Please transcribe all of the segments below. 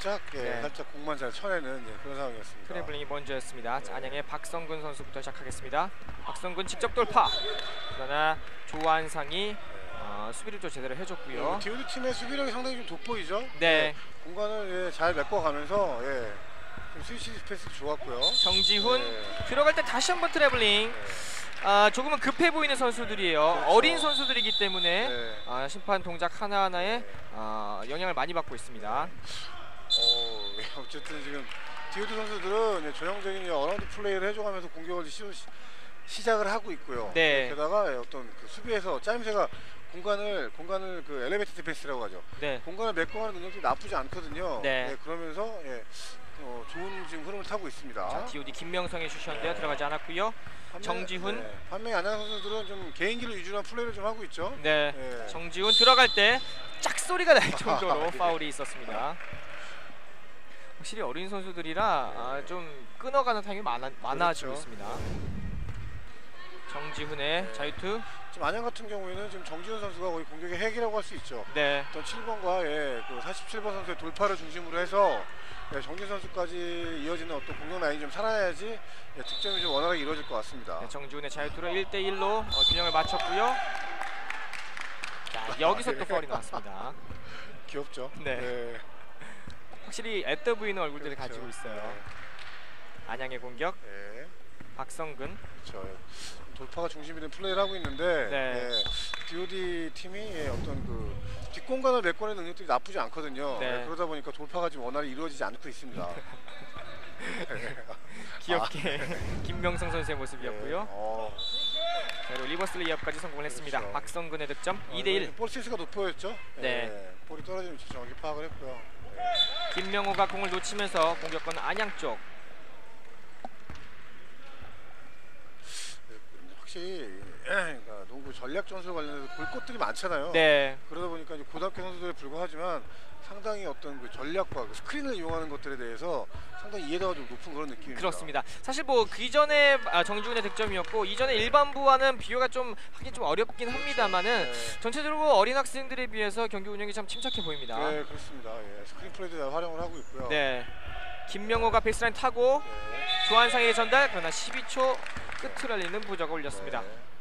살짝 살짝 공만 잘 쳐내는 그런 상황이었습니다. 트래블링이 먼저였습니다. 자, 안양의 박성근 선수부터 시작하겠습니다. 박성근 직접 돌파. 그러나 조한상이 수비를 좀 제대로 해줬고요. 디오디 팀의 수비력이 상당히 좀 돋보이죠. 네. 공간을 잘 메꿔가면서 좀 스위치 스페이스 좋았고요. 정지훈 들어갈 때 다시 한번 트래블링. 조금은 급해 보이는 선수들이에요. 그렇죠. 어린 선수들이기 때문에 심판 동작 하나하나에 영향을 많이 받고 있습니다. 어쨌든 지금 디오디 선수들은 전형적인 어라운드 플레이를 해줘가면서 공격을 시작을 하고 있고요. 네. 게다가 어떤 그 수비에서 짜임새가 공간을 그 엘리베이터 디펜스라고 하죠. 네. 공간을 메꿔가는 능력이 나쁘지 않거든요. 네. 그러면서 좋은 지금 흐름을 타고 있습니다. 자, 디오디 김명성의 슛이었는데요. 들어가지 않았고요. 정지훈. 반면에 안양 선수들은 좀 개인기를 위주로 한 플레이를 좀 하고 있죠. 네. 정지훈 들어갈 때 짝소리가 날 정도로 파울이 있었습니다. 확실히 어린 선수들이라 좀 끊어가는 타임이 많아지고 있습니다. 정지훈의 자유투. 지금 안양 같은 경우에는 지금 정지훈 선수가 거의 공격의 핵이라고 할 수 있죠. 네. 어떤 7번과 그 47번 선수의 돌파를 중심으로 해서 정지훈 선수까지 이어지는 어떤 공격 라인이 좀 살아야지 득점이 좀 원활하게 이루어질 것 같습니다. 네, 정지훈의 자유투로 1대1로 균형을 맞췄고요. 자, 여기서 또 파울이 나왔습니다. 귀엽죠? 네. 확실히 애떠 보이는 얼굴들을 그렇죠. 가지고 있어요. 안양의 공격. 박성근. 그렇죠. 돌파가 중심이 된 플레이를 하고 있는데 디오디 팀이 어떤 그 뒷공간을 메꿔내는 능력들이 나쁘지 않거든요. 그러다 보니까 돌파가 지금 원활히 이루어지지 않고 있습니다. 귀엽게 김명성 선수의 모습이었고요. 그리고 리버스 레이업까지 성공을 했습니다. 그렇죠. 박성근의 득점 2대1. 볼 실수가 높아졌죠. 네. 볼이 떨어지는 위치 정확히 파악을 했고요. 김명호가 공을 놓치면서 공격권 안양 쪽. 확실히 그러니까 농구 전략 전술 관련해서 볼 것들이 많잖아요. 네. 그러다 보니까 이제 고등학교 선수들에 불과하지만 상당히 어떤 그 전략과 그 스크린을 이용하는 것들에 대해서 상당히 이해도가 좀 높은 그런 느낌입니다. 그렇습니다. 사실 그 이전에 정지훈의 득점이었고 이전에 일반부와는 비교가 좀 하긴 좀 어렵긴 합니다만은 전체적으로 어린 학생들에 비해서 경기 운영이 참 침착해 보입니다. 네, 그렇습니다. 스크린 플레이도 잘 활용을 하고 있고요. 네. 김명호가 베이스라인 타고 조한상에게 전달. 그러나 12초 끝을 알리는 부적을 올렸습니다.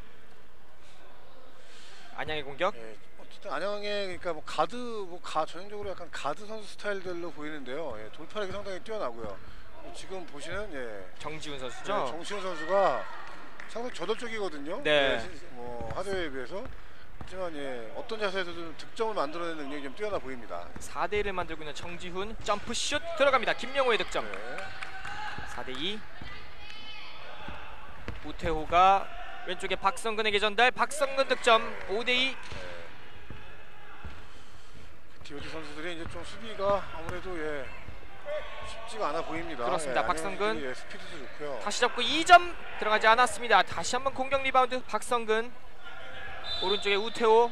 안양의 공격. 어쨌든 안양의 그러니까 전형적으로 약간 가드 선수 스타일들로 보이는데요. 돌파력이 상당히 뛰어나고요. 지금 보시는 정지훈 선수죠. 정지훈 선수가 상당히 저돌적이거든요. 하드웨이에 비해서. 하지만 어떤 자세에서도 득점을 만들어내는 능력이 좀 뛰어나 보입니다. 4대1을 만들고 있는 정지훈 점프슛 들어갑니다. 김명호의 득점. 4대2. 우태호가 왼쪽에 박성근에게 전달. 박성근 득점 5대2. 디오디 선수들이 이제 좀 수비가 아무래도 쉽지가 않아 보입니다. 그렇습니다. 박성근 스피드도 좋고요. 다시 잡고 2점 들어가지 않았습니다. 다시 한번 공격 리바운드 박성근. 오른쪽에 우태호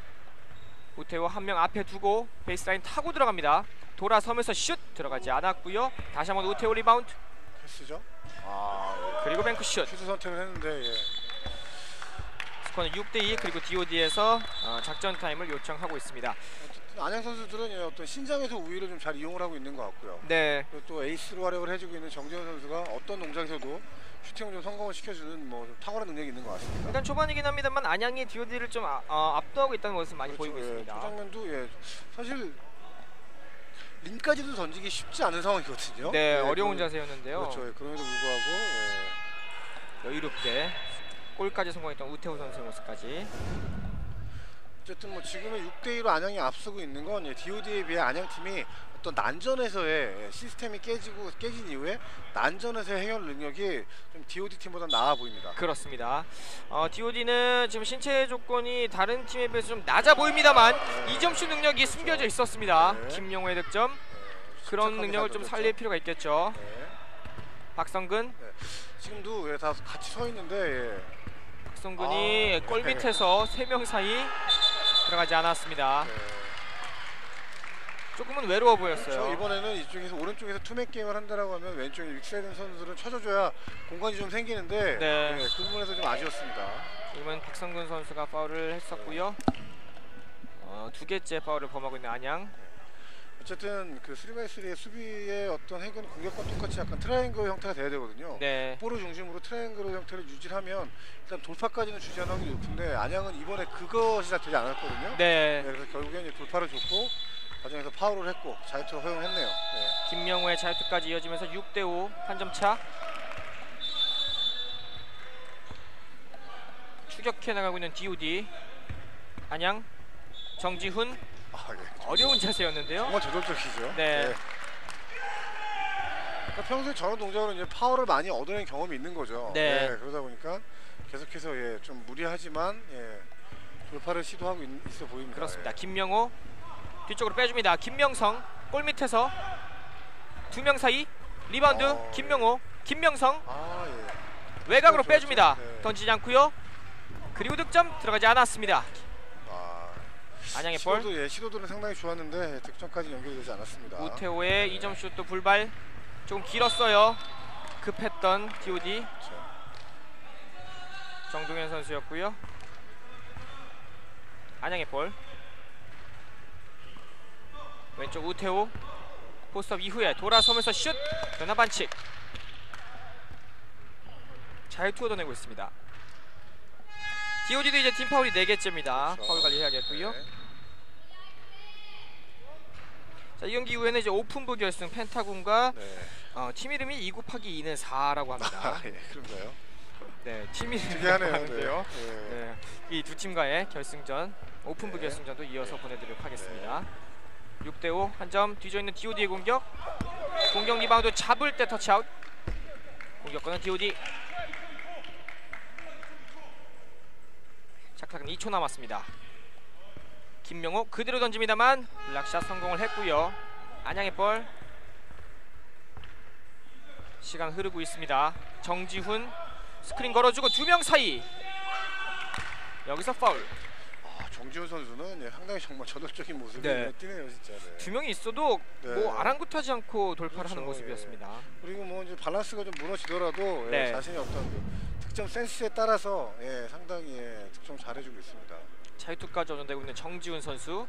한 명 앞에 두고 베이스라인 타고 들어갑니다. 돌아서면서 슛 들어가지 않았고요. 다시 한번 우태호 리바운드. 패스죠. 그리고 뱅크슛. 슛 선택을 했는데 스코어는 6대2. 그리고 DOD에서 작전 타임을 요청하고 있습니다. 안양 선수들은 어떤 신장에서 우위를 좀 잘 이용을 하고 있는 것 같고요. 네. 그리고 또 에이스로 활약을 해주고 있는 정재훈 선수가 어떤 동작에서도 슈팅을 좀 성공을 시켜주는 좀 탁월한 능력이 있는 것 같습니다. 일단 초반이긴 합니다만 안양이 DOD를 좀 압도하고 있다는 모습을 많이 보이고 있습니다. 그 장면도 사실 링까지도 던지기 쉽지 않은 상황이거든요. 네, 어려운 자세였는데요. 그렇죠. 그럼에도 불구하고 여유롭게 골까지 성공했던 우태호 선수의 모습까지. 어쨌든 지금은 6대2로 안양이 앞서고 있는 건 DOD에 비해 안양팀이 어떤 난전에서의 시스템이 깨진 이후에 난전에서의 해결 능력이 좀 DOD 팀보다 나아 보입니다. 그렇습니다. DOD는 지금 신체 조건이 다른 팀에 비해서 좀 낮아 보입니다만 2점슛 능력이 숨겨져 있었습니다. 김명호의 득점. 그런 능력을 좀 살릴 필요가 있겠죠. 박성근. 지금도 다 같이 서 있는데 박성근이 골 밑에서 3명 사이 들어가지 않았습니다. 조금은 외로워 보였어요. 이번에는 이쪽에서 오른쪽에서 투맨 게임을 한다라고 하면 왼쪽에 윅스레든 선수들은 쳐줘줘야 공간이 좀 생기는데 그 부분에서 좀 아쉬웠습니다. 지금은 박성근 선수가 파울을 했었고요. 2개째 파울을 범하고 있는 안양. 어쨌든 그 3x3의 수비의 어떤 핵은 공격과 똑같이 약간 트라이앵글 형태가 돼야 되거든요. 네. 볼을 중심으로 트라이앵글 형태를 유지하면 일단 돌파까지는 주저하는 확률이 높은데 안양은 이번에 그것이 다 되지 않았거든요. 네. 그래서 결국엔 이제 돌파를 줬고 과정에서 파울을 했고 자유투를 허용했네요. 네. 김명호의 자유투까지 이어지면서 6대5 한 점 차. 추격해 나가고 있는 DOD. 안양 정지훈 예. 어려운 자세였는데요. 정말 저돌적이죠. 네. 그러니까 평소에 저런 동작으로 이제 파울을 많이 얻어낸 경험이 있는 거죠. 네. 그러다 보니까 계속해서 좀 무리하지만 돌파를 시도하고 있어 보입니다. 그렇습니다. 김명호 뒤쪽으로 빼줍니다. 김명성 골 밑에서 두 명 사이 리바운드 김명호 김명성 외곽으로 그렇죠, 빼줍니다. 네. 던지지 않고요. 그리고 득점 들어가지 않았습니다. 안양의 볼. 시도들은 상당히 좋았는데 득점까지 연결되지 않았습니다. 우태호의 2점 슛도 불발. 조금 길었어요. 급했던 DOD. 그렇죠. 정동현 선수였고요. 안양의 볼. 왼쪽 우태호 포스트업 이후에 돌아서면서 슛. 변화 반칙. 자유투 얻어내고 있습니다. DOD도 이제 팀 파울이 4개째입니다. 그렇죠. 파울 관리해야겠고요. 네. 자, 이 경기 이후에는 이제 오픈부 결승 펜타곤과 네. 팀 이름이 2 곱하기 2는 4라고 합니다. 그런가요? 네, 팀 이름이 특이하네요. 하는데요. 네. 네, 이 두 팀과의 결승전 오픈부 네. 결승전도 이어서 보내드리도록 하겠습니다. 6대5 한 점 뒤져 있는 DOD의 공격. 공격 리바운드 잡을 때 터치아웃. 공격권은 DOD. 착각은 2초 남았습니다. 김명호 그대로 던집니다만 블락샷 성공을 했고요. 안양의 볼. 시간 흐르고 있습니다. 정지훈 스크린 걸어주고 두 명 사이. 여기서 파울. 정지훈 선수는 상당히 정말 저돌적인 모습이 네. 띄네요, 진짜. 네. 두 명이 있어도 네. 뭐 아랑곳하지 않고 돌파를 그렇죠, 하는 모습이었습니다. 그리고 뭐 이제 밸런스가 좀 무너지더라도 네. 자신의 어떤 그 득점 센스에 따라서 상당히 득점 잘해주고 있습니다. 자유투까지 얻어내고 있는 정지훈 선수.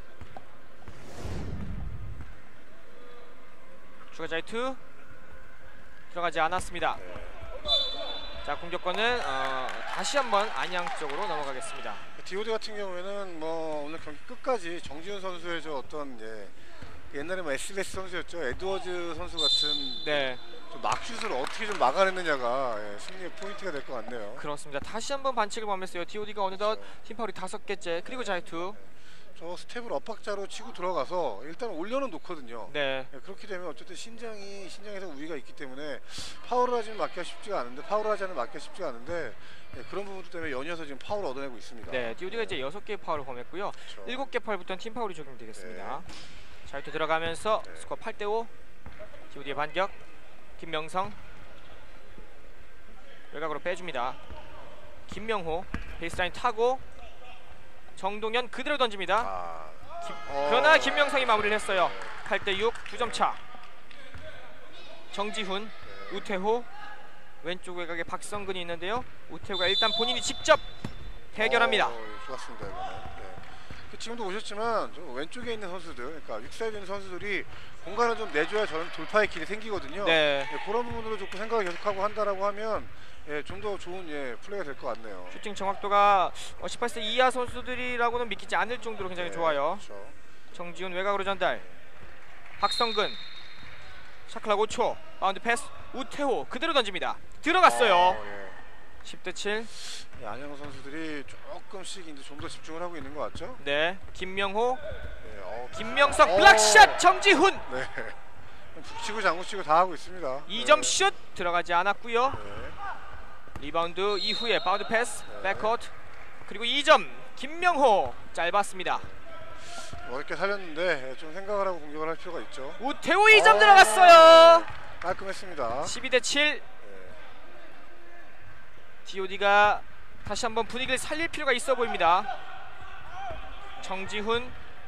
추가 자유투 들어가지 않았습니다. 네. 자, 공격권은 다시 한번 안양 쪽으로 넘어가겠습니다. DOD 같은 경우에는 뭐 오늘 경기 끝까지 정지훈 선수의 저 어떤 옛날에 뭐 SBS 선수였죠, 에드워즈 선수 같은 네, 좀 막슛을 어떻게 좀 막아내느냐가 승리의 포인트가 될 것 같네요. 그렇습니다. 다시 한번 반칙을 범했어요. DOD가 어느덧 그렇죠. 팀 파울이 5개째. 그리고 자유투. 저 스텝을 엇박자로 치고 들어가서 일단 올려는 놓거든요. 네, 그렇게 되면 어쨌든 신장에서 우위가 있기 때문에 파울을 하지는 맞기가 쉽지가 않은데, 파울을 하지 않으면 맞기가 쉽지가 않은데 그런 부분들 때문에 연이어서 지금 파울을 얻어내고 있습니다. 네, DOD가 이제 6개의 파울을 범했고요. 그렇죠. 7개 파울부터는 팀 파울이 적용되겠습니다. 자유투 들어가면서 네. 스코어 8대5. DOD의 반격. 김명성 외곽으로 빼줍니다. 김명호 베이스라인 타고 정동현 그대로 던집니다. 그러나 김명성이 마무리를 했어요. 8대6 2점 차. 정지훈, 우태호 왼쪽 외곽에 박성근이 있는데요. 우태호가 일단 본인이 직접 해결합니다. 좋았습니다, 이거는. 지금도 보셨지만 저 왼쪽에 있는 선수들, 그러니까 윗사이드에 있는 선수들이 공간을 좀 내줘야 저는 돌파의 길이 생기거든요. 네. 그런 부분으로 조금 생각을 계속하고 한다라고 하면 좀 더 좋은 플레이가 될 것 같네요. 슈팅 정확도가 18세 이하 선수들이라고는 믿기지 않을 정도로 굉장히 좋아요. 그렇죠. 정지훈 외곽으로 전달. 박성근 샤클락 5초. 바운드 패스. 우태호 그대로 던집니다. 들어갔어요. 10대7. 안양 선수들이 조금씩 이제 좀 더 집중을 하고 있는 것 같죠? 네. 김명호, 김명석 오. 블락샷 정지훈. 네. 북치고 장구치고 다 하고 있습니다. 2점 슛 들어가지 않았고요. 네. 리바운드 이후에 바운드 패스, 백코트. 그리고 2점 김명호 짧았습니다. 어렵게 살렸는데 좀 생각을 하고 공격을 할 필요가 있죠. 우태호 2점 들어갔어요. 깔끔했습니다. 12대7. DOD가 다시 한번 분위기를 살릴 필요가 있어 보입니다. 정지훈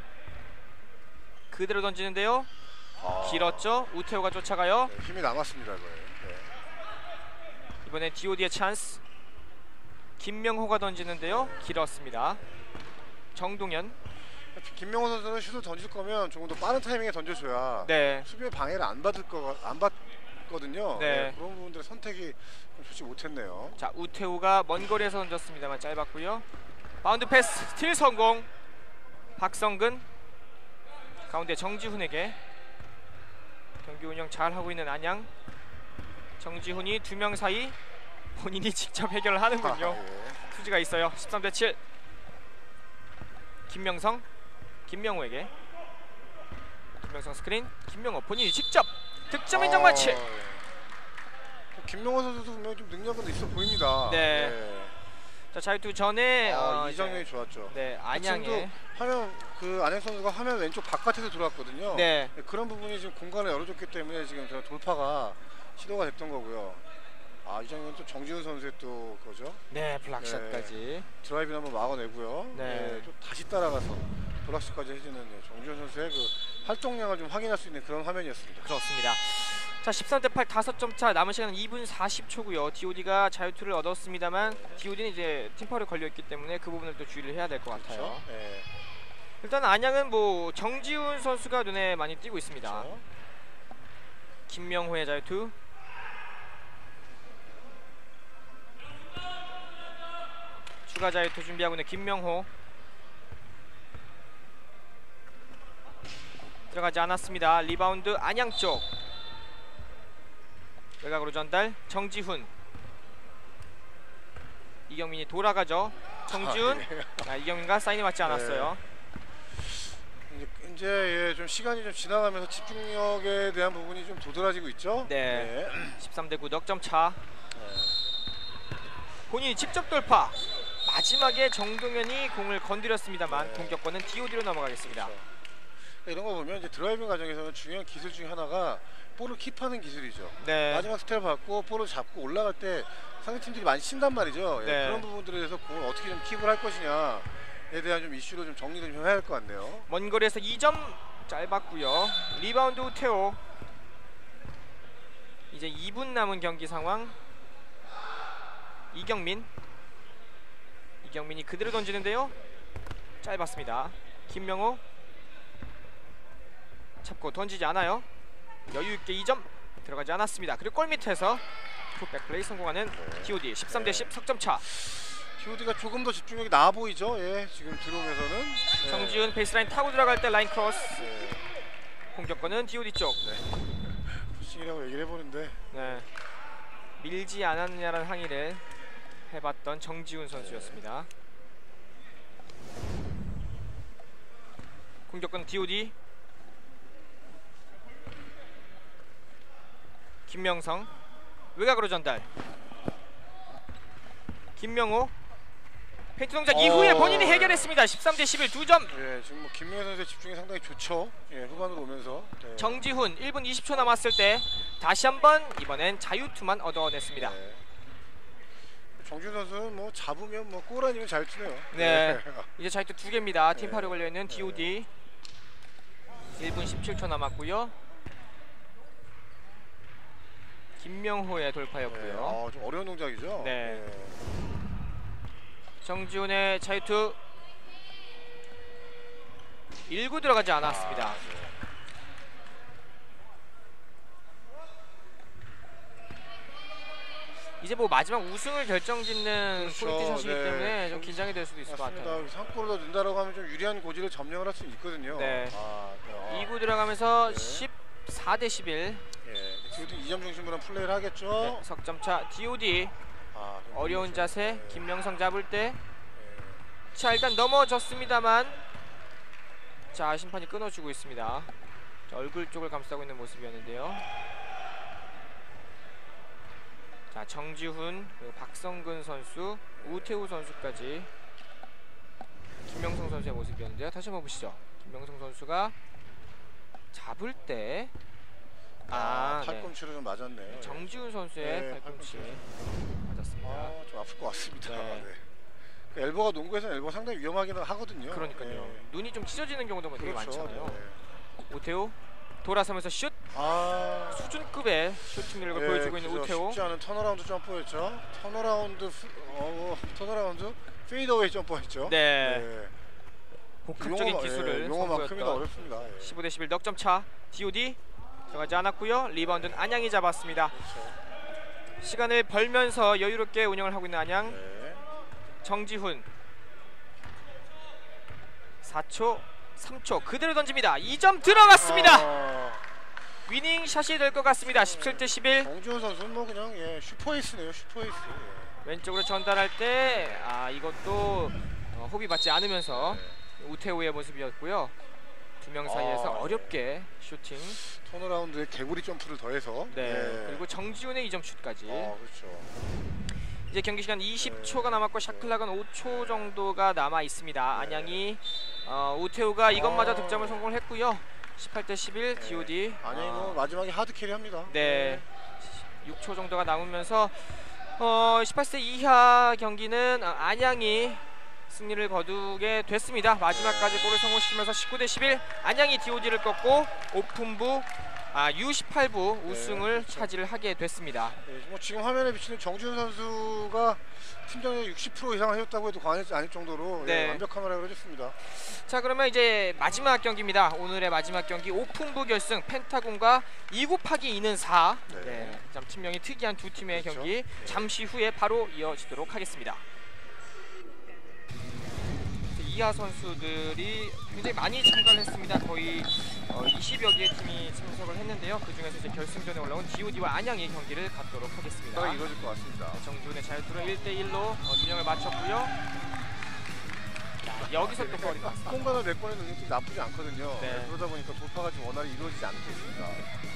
그대로 던지는데요. 길었죠. 우태호가 쫓아가요. 힘이 남았습니다, 이거에. 이번에 DOD의 찬스. 김명호가 던지는데요. 길었습니다. 정동현 김명호 선수는 슛을 던질 거면 조금 더 빠른 타이밍에 던져줘야 네. 수비의 방해를 안 받거든요. 네. 그런 부분들의 선택이 좀 좋지 못했네요. 자, 우태우가 먼 거리에서 던졌습니다만 짧았고요. 바운드 패스 스틸 성공. 박성근 가운데 정지훈에게. 경기 운영 잘 하고 있는 안양. 정지훈이 두 명 사이 본인이 직접 해결을 하는군요. 예. 투지가 있어요. 13대7. 김명성, 김명호에게. 김명성 스크린. 김명호 본인이 직접 득점 인정 마치. 예. 김명호 선수도 분명히 좀 능력은 있어 보입니다. 네. 예. 자, 자유투 전에 이 장면이 좋았죠. 네, 안양의 화면 안양 선수가 화면 왼쪽 바깥에서 들어왔거든요. 네. 그런 부분이 지금 공간을 열어줬기 때문에 지금 저 돌파가 시도가 됐던 거고요. 이 장면 또 정지훈 선수의 또 그거죠. 네, 블락샷까지. 드라이브를 한번 막아내고요. 네. 또 다시 따라가서 블락샷까지 해주는 정지훈 선수의 그 활동량을 좀 확인할 수 있는 그런 화면이었습니다. 그렇습니다. 자, 13대8 5점 차. 남은 시간은 2분 40초고요. DOD가 자유투를 얻었습니다만 DOD는 이제 팀파울에 걸려있기 때문에 그 부분을 또 주의를 해야 될 것 같아요. 그렇죠? 네. 일단 안양은 뭐 정지훈 선수가 눈에 많이 띄고 있습니다. 그렇죠? 김명호의 자유투. 추가 자유투 준비하고 있는 김명호. 들어가지 않았습니다. 리바운드 안양 쪽. 외곽으로 전달. 정지훈. 이경민이 돌아가죠. 정지훈. 이경민과 사인이 맞지 않았어요. 이제 좀 시간이 좀 지나가면서 집중력에 대한 부분이 좀 도드라지고 있죠. 네. 13대9 넉점 차. 본인이 직접 돌파. 마지막에 정동현이 공을 건드렸습니다만 공격권은 DOD로 넘어가겠습니다. 그렇죠. 이런 거 보면 이제 드라이빙 과정에서는 중요한 기술 중에 하나가 볼을 킵하는 기술이죠. 네. 마지막 스텝을 받고 볼을 잡고 올라갈 때 상대팀들이 많이 친단 말이죠. 네. 그런 부분들에 대해서 공을 어떻게 좀 킵을 할 것이냐에 대한 좀 이슈로 좀 정리를 좀 해야 할 것 같네요. 먼 거리에서 2점 짧았고요. 리바운드 우태호. 이제 2분 남은 경기 상황. 이경민이 그대로 던지는데요. 짧았습니다. 김명호 잡고 던지지 않아요. 여유있게 2점 들어가지 않았습니다. 그리고 골 밑에서 풋백 플레이 성공하는 DOD. 13대10 석점차. DOD가 조금 더 집중력이 나아 보이죠. 지금 들어오면서는 정지훈 베이스라인 타고 들어갈 때 라인 크로스. 공격권은 DOD 쪽. 푸싱이라고 얘기를 해보는데 밀지 않았느냐라는 항의를 해봤던 정지훈 선수였습니다. 공격권 DOD. 김명성 외곽으로 전달. 김명호 페인트 동작 이후에 본인이 해결했습니다. 13대11 2점. 지금 뭐 김명호 선수의 집중이 상당히 좋죠. 후반으로 오면서 정지훈 1분 20초 남았을 때 다시 한번 이번엔 자유투만 얻어냈습니다. 정지훈 선수는 뭐 잡으면 뭐 골 아니면 자유투네요. 이제 자유투 2개입니다. 팀파울에 걸려있는 DOD. 1분 17초 남았고요. 김명호의 돌파였고요. 좀 어려운 동작이죠. 정지훈의 자유투 1구 들어가지 않았습니다. 이제 뭐 마지막 우승을 결정짓는 포인트샷이기 때문에 좀 긴장이 될 수도 있을 것 같아요. 상골을 더 넣는다라고 하면 좀 유리한 고지를 점령을 할 수 있거든요. 2구 들어가면서 14대11. DOD 2점 중심으로 플레이를 하겠죠. 석점차 DOD. 어려운 자세. 김명성 잡을 때. 자, 일단 넘어졌습니다만 자, 심판이 끊어주고 있습니다. 자, 얼굴 쪽을 감싸고 있는 모습이었는데요. 자, 정지훈, 그리고 박성근 선수, 우태우 선수까지 김명성 선수의 모습이었는데요. 다시 한번 보시죠. 김명성 선수가 잡을 때 팔꿈치로 좀 맞았네요. 정지훈 선수의 팔꿈치 맞았습니다. 좀 아플 것 같습니다. 그 엘보가 농구에서는 엘보가 상당히 위험하기는 하거든요. 그러니까요. 눈이 좀 찢어지는 경우도 되게 많잖아요. 우태우 돌아서면서 슛. 수준급의 슈팅 능력을 보여주고 있는 우태우. 쉽지 않은 턴어라운드 점퍼였죠. 턴어라운드 페이드어웨이 점퍼였죠. 복합적인 기술을 용어만큼이나 선보였던 어렵습니다. 15대 11 넉점 차. DOD 들어가지 않았고요. 리바운드는 안양이 잡았습니다. 그렇죠. 시간을 벌면서 여유롭게 운영을 하고 있는 안양. 네. 정지훈 4초 3초 그대로 던집니다. 2점 들어갔습니다. 위닝 샷이 될 것 같습니다. 17대 11. 정지훈 선수는 뭐 그냥 슈퍼에이스네요. 슈퍼에이스. 왼쪽으로 전달할 때 이것도 호비 받지 않으면서 우태우의 모습이었고요. 두 명 사이에서 어렵게 슈팅. 턴어라운드에 개구리 점프를 더해서. 네. 그리고 정지훈의 2점 슛까지. 그렇죠. 이제 경기 시간 20초가 남았고 샷클락은 5초 정도가 남아 있습니다. 안양이 우태우가 이것마저 득점을 성공했고요. 18대 11 DOD. 안양이 뭐 마지막에 하드 캐리합니다. 네. 6초 정도가 남으면서 18세 이하 경기는 안양이 승리를 거두게 됐습니다. 마지막까지 골을 성공시키면서 19대 11 안양이 DOD를 꺾고 오픈부 U18부 우승을 그렇죠. 차지를 하게 됐습니다. 뭐 지금 화면에 비치는 정지훈 선수가 팀장의 60% 이상을 해줬다고 해도 과언이 아닐 정도로 완벽한 활약을 해줬습니다. 자, 그러면 이제 마지막 경기입니다. 오늘의 마지막 경기 오픈부 결승 펜타곤과 2 곱하기 2는 4. 참 팀명이 특이한 두 팀의 경기 잠시 후에 바로 이어지도록 하겠습니다. 이하 선수들이 굉장히 많이 참가를 했습니다. 거의 20여 개의 팀이 참석을 했는데요. 그 중에서 이제 결승전에 올라온 DOD와 안양의 경기를 갖도록 하겠습니다. 이루어질 것 같습니다. 정지훈의 자유투로 1대1로 균형을 맞췄고요. 여기서 또 거리 났습니다. 공간을 메꿔내는 능력이 나쁘지 않거든요. 네. 그러다 보니까 돌파가 좀 원활히 이루어지지 않게 있습니다.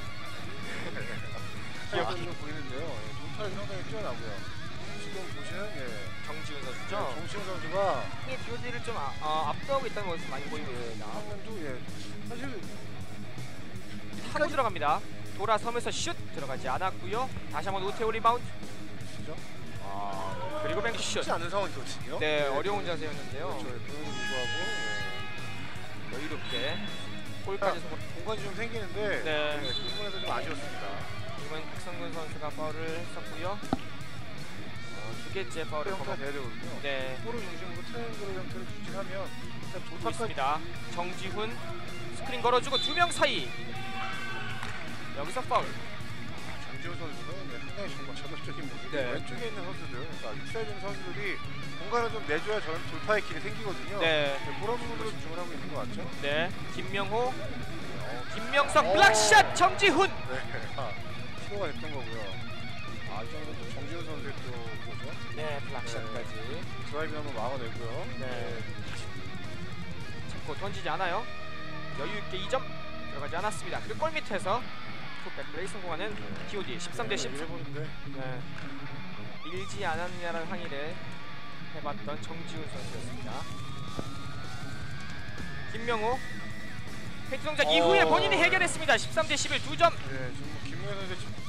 기억이 좀 보이는데요. 돌파가 상당히 뛰어나고요. 지금 보시는 정지훈 선수죠. 정지훈 선수가 DOD를 좀 압도하고 있다는 모습 많이 보입니다. 방금도 사실 타고 들어갑니다. 돌아서면서 슛 들어가지 않았고요. 다시 한번 우태우 리바운드. 그죠? 그리고 뱅크 슛. 쉽지 않은 상황이거든요. 네, 어려운 자세였는데요. 그렇죠. 그럼에도 불구하고 여유롭게 골까지 성공. 공간이 좀 생기는데 그 부분에서 좀 아쉬웠습니다. 이번 박성근 선수가 파울을 했었고요. 두 개째 파울을 형태가 돼야 되거든요. 네. 볼을 중심으로 트라이앵글 형태를 유지하면 도착까지 있습니다. 정지훈 스크린 걸어주고 두 명 사이. 여기서 파울. 정지훈 선수는 상당히 정말 저돌적인 모습. 네. 왼쪽에 있는 선수들, 그러니까 육사에 있는 선수들이 공간을 좀 내줘야 저런 돌파의 길이 생기거든요. 네. 그런 부분으로 집중을 하고 있는 것 같죠? 네. 김명호, 김명석 블락샷 정지훈. 네. 시도가 됐던 거고요. 이 정도는 정지훈 선수의 또 거죠? 네, 블락샷까지. 드라이브 한번 막아내고요. 네. 잡고 던지지 않아요. 여유 있게 2점 들어가지 않았습니다. 그리고 골 밑에서 풋백 플레이 성공하는 DOD 13대 10. 네. 밀지 않았느냐라는 항의를 해봤던 정지훈 선수였습니다. 김명호 페인트 동작 이후에 본인이 해결했습니다. 13대 11 2점. 네, 지금 김명호 선수 지금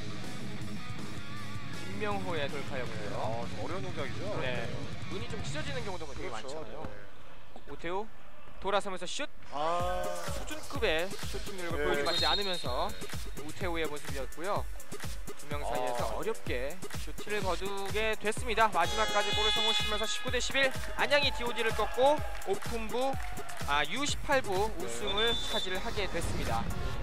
김명호의 돌파였고요. 좀 어려운 동작이죠. 네. 눈이 좀 찢어지는 경우도 되게 많잖아요. 오태우 돌아서면서 슛. 수준급의 슈팅력을 보여주지 않으면서 우태우의 모습이었고요. 두 명 사이에서 어렵게 슈팅을 거두게 됐습니다. 마지막까지 골을 성공시키면서 19대 11 안양이 DOD를 꺾고 오픈부 U18부 우승을 차지를 하게 됐습니다.